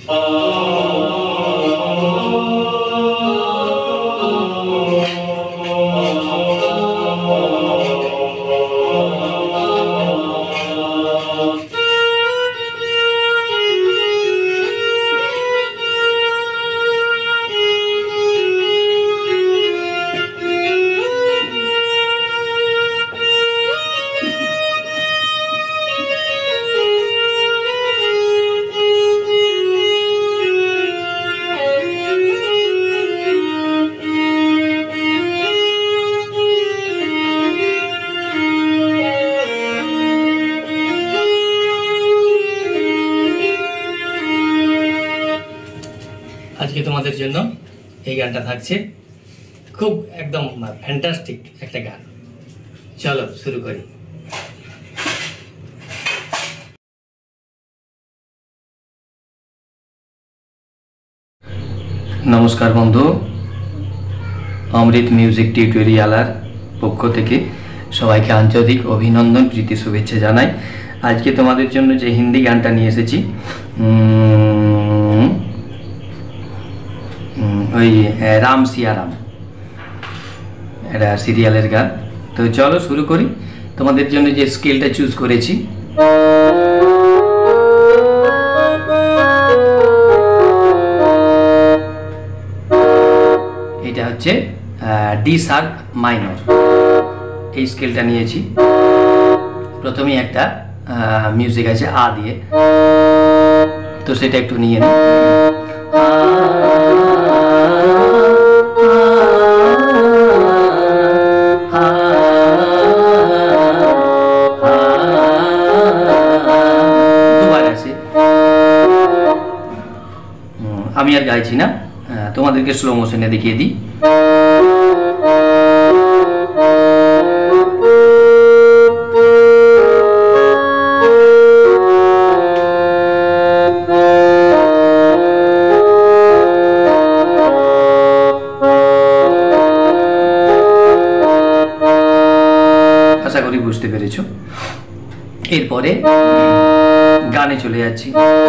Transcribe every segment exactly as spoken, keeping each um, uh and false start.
আজকে তোমাদের জন্য এই গানটা থাকছে, খুব একদম ফ্যান্টাস্টিক একটা গান। চলো শুরু করি। নমস্কার বন্ধু, অমৃত মিউজিক টিউটোরিয়ালার পক্ষ থেকে সবাইকে আন্তরিক অভিনন্দন, প্রীতি, শুভেচ্ছা জানাই। আজকে তোমাদের জন্য যে হিন্দি গানটা নিয়ে এসেছি, ওই রাম সিয়া রাম, এটা সিরিয়ালের গান। তো চলো শুরু করি। তোমাদের জন্য যে স্কেলটা চুজ করেছি, এটা হচ্ছে ডি শার্প মাইনর, এই স্কেলটা নিয়েছি। প্রথমেই একটা মিউজিক আছে আ দিয়ে, তো সেটা একটু নিয়ে নিই। আমি আর গাইছি না, তোমাদেরকে স্লো মোশনে দেখিয়ে দিই। আশা করি বুঝতে পেরেছো। এরপরে গানে চলে যাচ্ছি।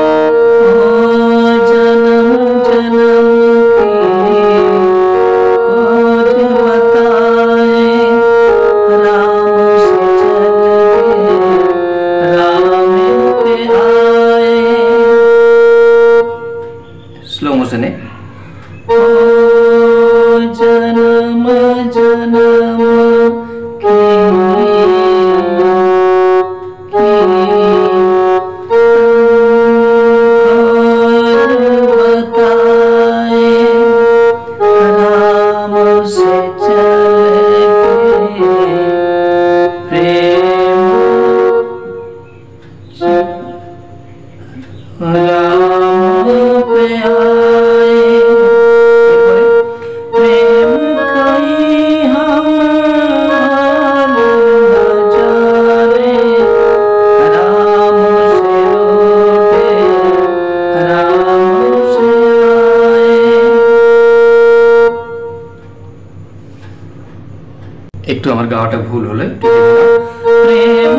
স্লো মোশনে একটু আমার গাওয়াটা ভুল হলে প্রেম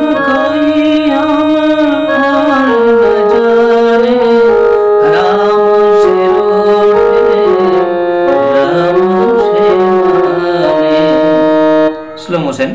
স্লো মোশন।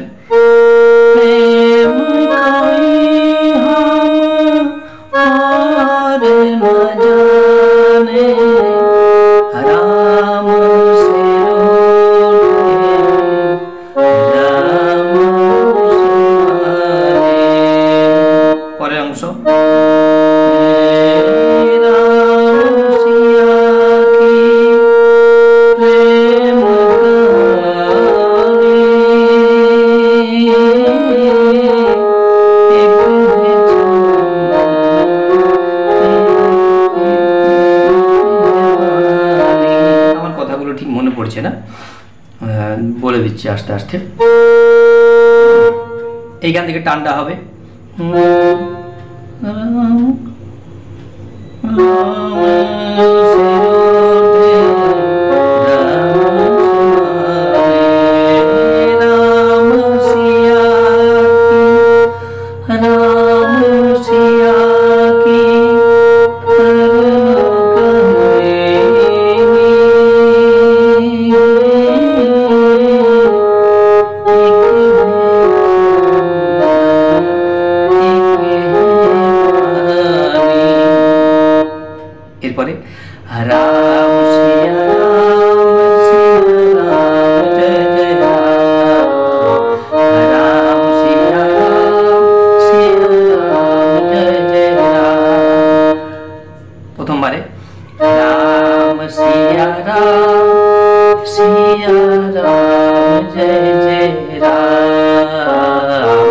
বলে দিচ্ছি আস্তে আস্তে। এইখান থেকে টানটা হবে এরপরে রাম সিয়া রাম সিয়া রাম জয় জয় রাম, রাম সিয়া রাম সিয়া রাম জয় জয় রাম। প্রথমবারে রাম সিয়া রাম সিয়া রাম জয় জয় রাম,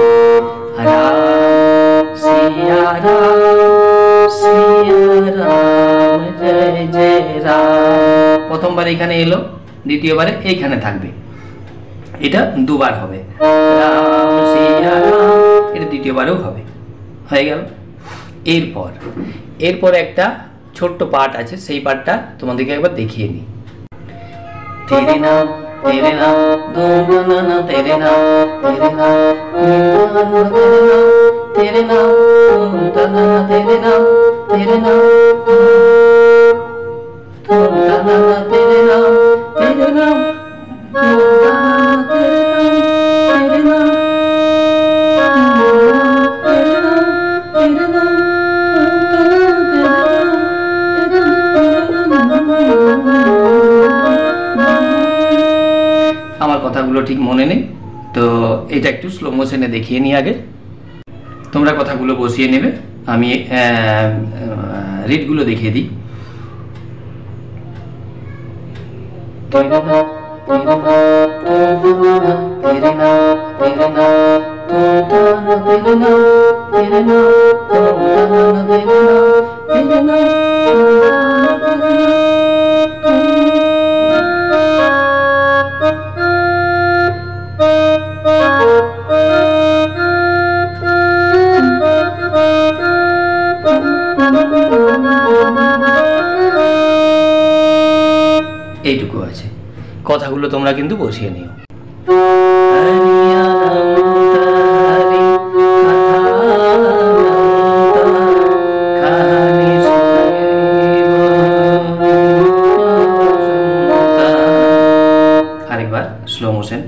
রাম সিয়া রাম সিয়া রাম জয় জয় রাম। প্রথমবার এখানে এলো, দ্বিতীয়বারে এইখানে থাকবে, এটা দুবার হবে রাম সিয়া রাম, এটা দ্বিতীয়বারেও হবে, হয়ে গেল। এরপর এরপর একটা ছোট্ট পার্ট আছে, সেই পার্টটা তোমাদেরকে একবার দেখিয়ে নিই। তেরে নাম তেরে নাম দুম না না তেরে নাম তেরে নাম তেরে নাম তুম তা না না তেরে নাম তেরে নাম তুম তা না না তেরে নাম তেরে নাম তেরে নাম আমার কথাগুলো ঠিক মনে নেই, তো এটা একটু স্লো মোশনে দেখিয়ে নিই আগে, তোমরা কথাগুলো বসিয়ে নেবে, আমি রিডগুলো দেখিয়ে দিই। এইটুকু আছে, কথাগুলো তোমরা কিন্তু বসিয়ে নিও। আরেকবার স্লো মোশন।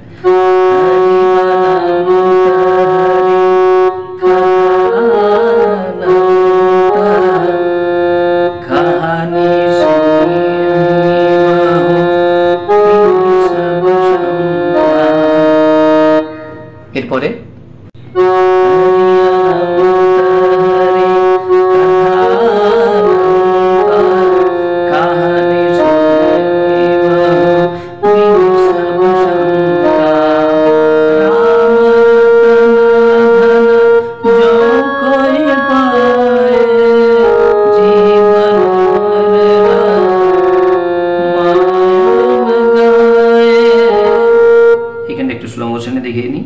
এরপরে এখানে একটু স্লো মোশনে দেখিয়ে নিই।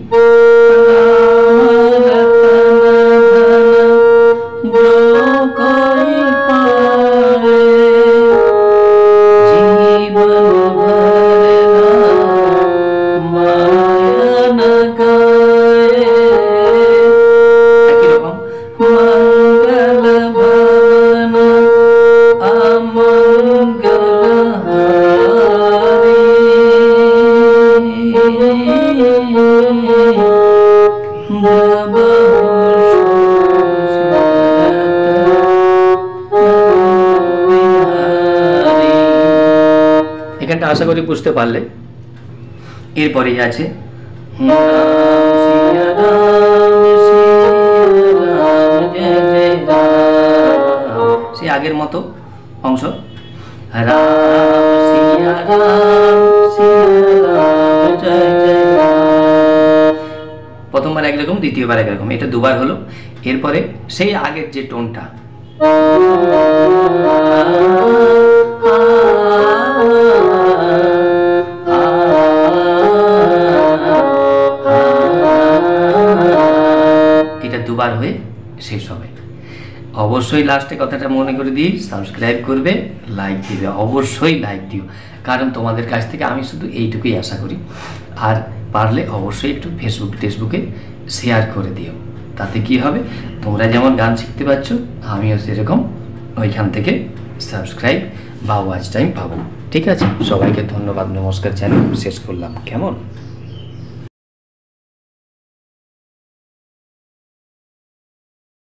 এখানটা আশা করি বুঝতে পারলে। এরপরে আছে সেই আগের মতো অংশ, রাম সিয়া রাম সিয়া রাম জয় জয় রাম। প্রথমবার একরকম, দ্বিতীয়বার একরকম, এটা দুবার হলো। এরপরে সেই আগের যে টোনটা, এটা দুবার হয়ে শেষ হবে। অবশ্যই লাস্টে কথাটা মনে করে দিই, সাবস্ক্রাইব করবে, লাইক দিবে, অবশ্যই লাইক দিও, কারণ তোমাদের কাছ থেকে আমি শুধু এইটুকুই আশা করি। আর পারলে অবশ্যই একটু ফেসবুক টেসবুকে শেয়ার করে দিও, তাতে কি হবে, তোমরা যেমন গান শিখতে পারছো, আমিও সেরকম ওইখান থেকে সাবস্ক্রাইব বা ওয়াচ টাইম পাবো। ঠিক আছে, সবাইকে ধন্যবাদ, নমস্কার, চ্যানেল শেষ করলাম, কেমন।